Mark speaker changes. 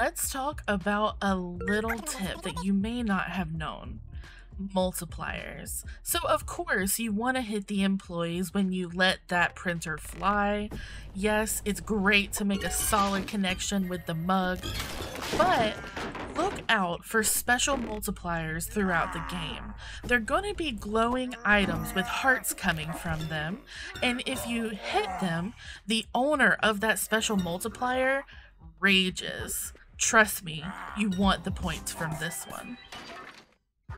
Speaker 1: Let's talk about a little tip that you may not have known. Multipliers. So of course you want to hit the employees when you let that printer fly. Yes, it's great to make a solid connection with the mug, but look out for special multipliers throughout the game. They're going to be glowing items with hearts coming from them, and if you hit them, the owner of that special multiplier rages. Trust me, you want the points from this one.